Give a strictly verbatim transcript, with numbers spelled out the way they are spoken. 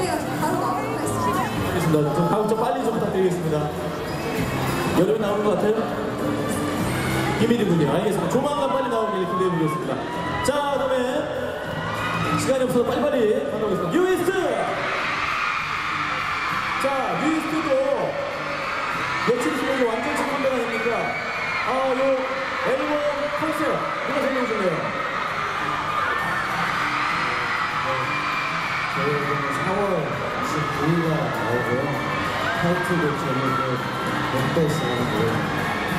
궁금해가지고 바로 나오도록 하겠습니다. 알겠습니다. 좀 다음 좀 빨리 좀 부탁드리겠습니다. 여름에 나오는 것 같아요? 비밀이군요. 알겠습니다. 조만간 빨리 나오길 기대해 보겠습니다. 자, 다음에 시간이 없어서 빨리빨리 가보겠습니다. 뉴이스트! 자, 뉴이스트도 며칠 있으면 완전체 컴백을 합니까? 아, 요 앨범 컨셉 누가 생각해주네요? 저희 앨범은 사월 이십구일날 나오고요. 타이틀곡 제목은 롯데스라고